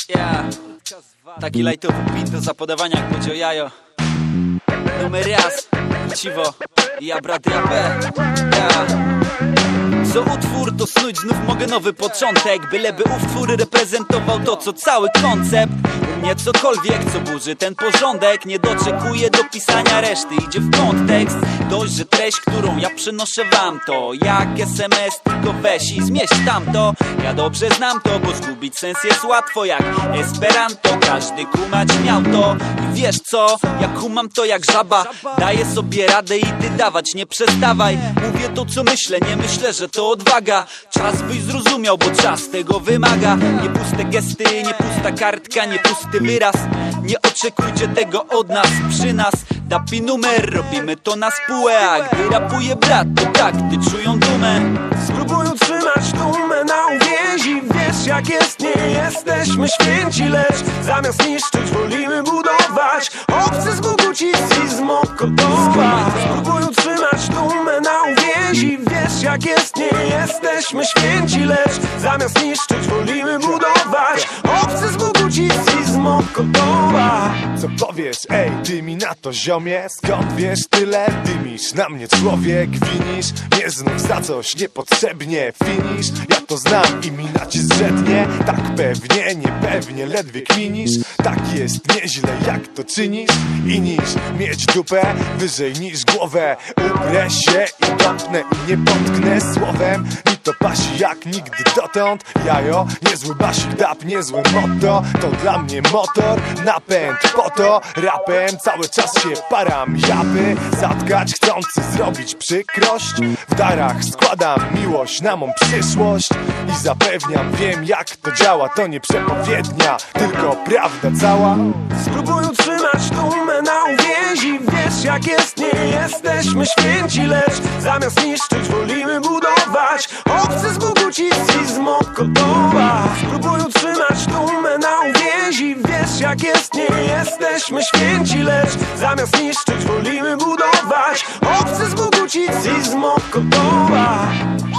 Yeah. Taki lightowy beat do zapodawania jak powiedział Jajo. Numer raz, Ciwo i ja brat rapę. Yeah. Co utwór to snuć znów mogę nowy początek, byleby utwór reprezentował to co cały koncept. U mnie cokolwiek co burzy ten porządek nie doczekuje do pisania reszty, idzie w kontekst. Dość, że treść, którą ja przynoszę wam to jak SMS, tylko weź i zmieść tamto. Ja dobrze znam to, bo zgubić sens jest łatwo jak Esperanto. Każdy kumać miał to i wiesz co, ja kumam to jak żaba. Daję sobie radę i ty dawać nie przestawaj. Mówię to co myślę, nie myślę, że to odwaga. Czas byś zrozumiał, bo czas tego wymaga. Nie puste gesty, nie pusta kartka, nie pusty wyraz. Nie oczekujcie tego od nas, przy nas Dapi numer, robimy to na spółę. A gdy rapuje brat, to tak, ty czują dumę. Spróbuj utrzymać dumę na uwięzi. Wiesz jak jest, nie jesteśmy święci, lecz zamiast niszczyć wolimy budować. Obcy zgubić i zmokotować. Spróbuj utrzymać dumę na uwięzi. Wiesz jak jest, nie jesteśmy święci, lecz zamiast niszczyć wolimy budować. Obcy zgubić i zmokotować. Co powiesz, ej, ty mi na to ziomie? Skąd wiesz tyle? Dymisz na mnie człowiek, winisz mnie znów za coś niepotrzebnie. Finisz, ja to znam i mina ci zrzednie. Tak pewnie, niepewnie, ledwie kminisz. Tak jest nieźle jak to czynisz. I niż mieć dupę wyżej niż głowę. Uprę się i topnę i nie potknę słowem. Mi to pasi jak nigdy dotąd. Jajo, niezły basik dap, niezły motto. To dla mnie motor, napęd po to rapem cały czas się param, jaby zatkać chcący zrobić przykrość. W darach składam miłość na mą przyszłość i zapewniam, wiem jak to działa. To nie przepowiednia, tylko prawda cała. Spróbuj utrzymać dumę na uwięzi. Wiesz jak jest, nie jesteśmy święci, lecz zamiast niszczyć wolimy budować. Obcy zgubić i zmokotować. Spróbuj utrzymać dumę na uwięzi. Wiesz jak jest, nie jesteśmy święci, lecz zamiast niszczyć wolimy budować. Obcy zgubić i zmokotować.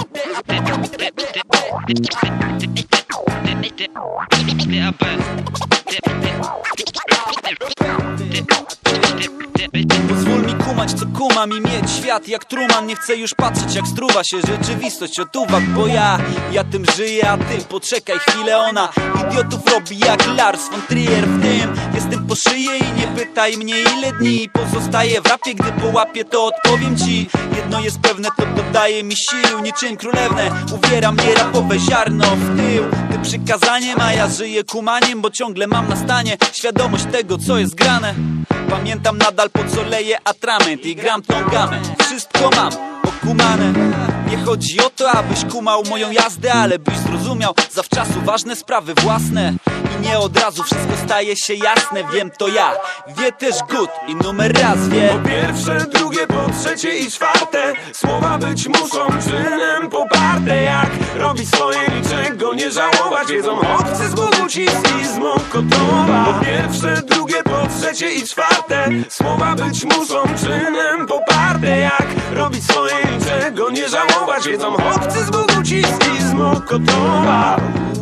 Pozwól mi kumać co kumam i mieć świat jak Truman. Nie chcę już patrzeć jak struwa się rzeczywistość od uwag. Bo ja tym żyję, a ty poczekaj chwilę. Ona idiotów robi jak Lars von Trier. W tym jestem po szyję i nie pytaj mnie ile dni pozostaje w rapie. Gdy połapię to odpowiem ci. Jedno jest pewne, to dodaje mi sił niczym królewne. Uwiera mnie rapowe ziarno w tył. Ty przykazaniem, a ja żyję kumaniem, bo ciągle mam na stanie świadomość tego co jest grane. Pamiętam nadal po co leję atrament i gram tą gamę. Wszystko mam okumane. Nie chodzi o to, abyś kumał moją jazdę, ale byś zrozumiał zawczasu ważne sprawy własne. I nie od razu wszystko staje się jasne. Wiem to ja, wie też Gut i numer raz wie. Po pierwsze, drugie, po trzecie i czwarte słowa być muszą czynem poparte. Jak robić swoje, niczego nie żałować. Wiedzą obcy zgubić i zmokotować. Po pierwsze, drugie, po trzecie i czwarte słowa być muszą czynem poparte. Jak robić swoje, niczego nie żałować. Wiedzą obcy zgubić i zmokotować.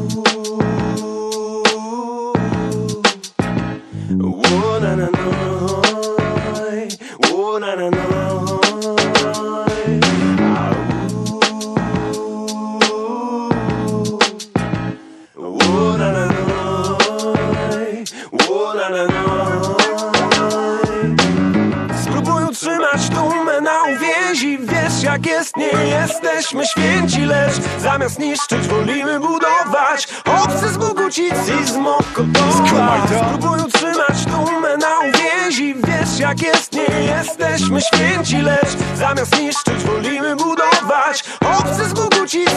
Na na na, na na na. Spróbuj utrzymać dumę na uwięzi. Wiesz jak jest, nie jesteśmy święci, lecz zamiast niszczyć wolimy budować. Obcy zgubić i zmokotować. Spróbuj utrzymać dumę na uwięzi. Wiesz jak jest, nie jesteśmy święci, lecz zamiast niszczyć wolimy budować. Obcy zgubić